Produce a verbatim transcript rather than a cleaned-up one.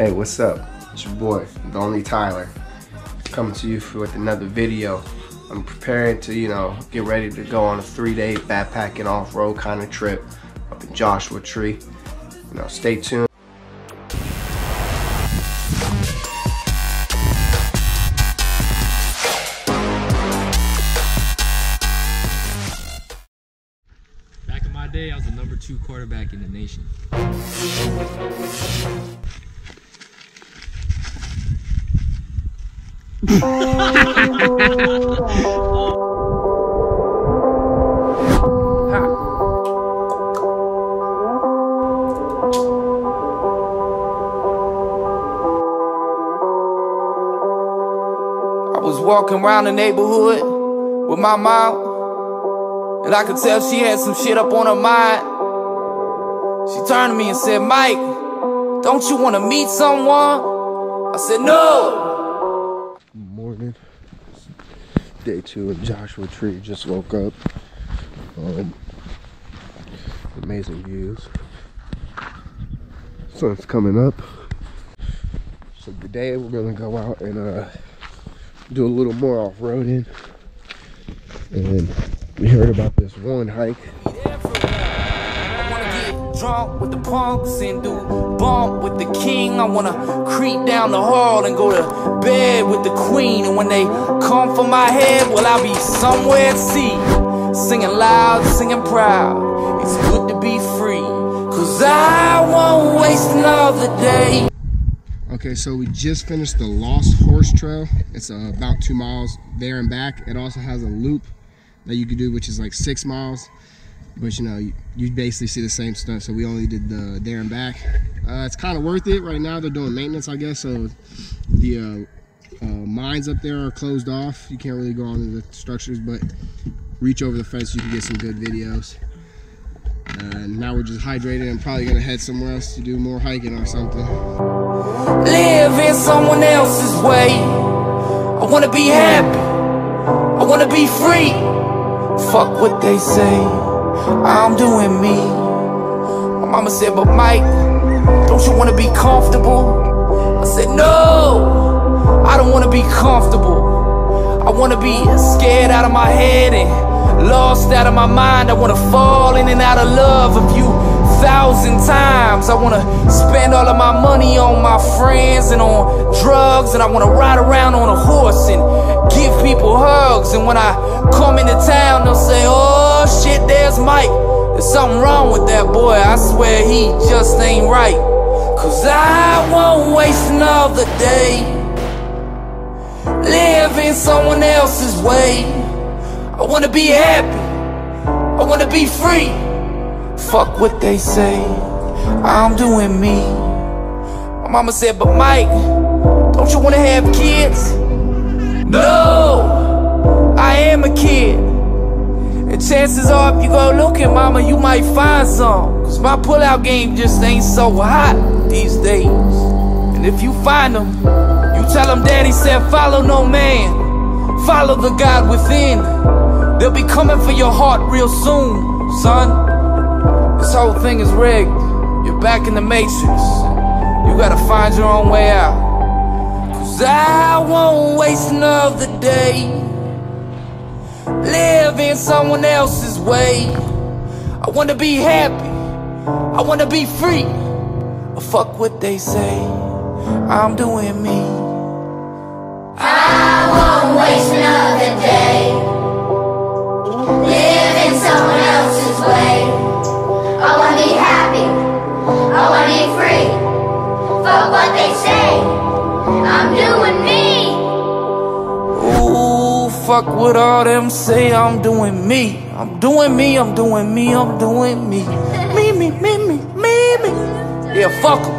Hey, what's up? It's your boy, the only Tyler, coming to you with another video. I'm preparing to, you know, get ready to go on a three-day backpacking off-road kind of trip up in Joshua Tree. You know, stay tuned. Back in my day, I was the number two quarterback in the nation. I was walking around the neighborhood with my mom, and I could tell she had some shit up on her mind. She turned to me and said, "Mike, don't you want to meet someone?" I said, "No." Morning, day two in Joshua Tree. Just woke up. Um, amazing views. Sun's coming up. So today we're gonna go out and uh, do a little more off-roading. And we heard about this one hike. I wanna get drunk with the punks and do bump with the king. I wanna creep down the hall and go to bed with the queen. And when they come for my head, well, I'll be somewhere at sea, singing loud, singing proud. It's good to be free, cause I won't waste another day. Okay, so we just finished the Lost Horse Trail. It's uh, about two miles there and back. It also has a loop that you could do, which is like six miles. But you know, you, you basically see the same stuff. So we only did the there and back. Uh, it's kind of worth it. Right now they're doing maintenance, I guess. So the uh, uh, mines up there are closed off. You can't really go onto the structures, but reach over the fence, you can get some good videos. Uh, and now we're just hydrated and probably gonna head somewhere else to do more hiking or something. Live in someone else's way. I wanna be happy, I wanna be free. Fuck what they say, I'm doing me. My mama said, "But Mike, don't you wanna be comfortable?" I said, "No, I don't wanna be comfortable. I wanna be scared out of my head and lost out of my mind. I wanna fall in and out of love a few thousand times. I wanna spend all of my money on my friends and on drugs. And I wanna ride around on a horse and give people hugs. And when I come into town, they'll say, 'Oh shit, there's Mike. There's something wrong with that boy. I swear he just ain't right.' Cause I won't waste another day living someone else's way. I wanna be happy, I wanna be free. Fuck what they say, I'm doing me." My mama said, "But Mike, don't you wanna have kids?" No, I am a kid. And chances are if you go looking, mama, you might find some. Cause my pullout game just ain't so hot these days. And if you find them, you tell them daddy said follow no man, follow the God within. They'll be coming for your heart real soon, son. This whole thing is rigged. You're back in the matrix. You gotta find your own way out. Cause I won't waste another day living someone else's way. I wanna be happy, I wanna be free. Fuck what they say, I'm doing me. I won't waste another day living someone else's way. I wanna be happy, I wanna be free. Fuck what they say, I'm doing me. Ooh, fuck what all them say, I'm doing me. I'm doing me, I'm doing me, I'm doing me. Me, me, me, me, me, me. Yeah, fuck 'em.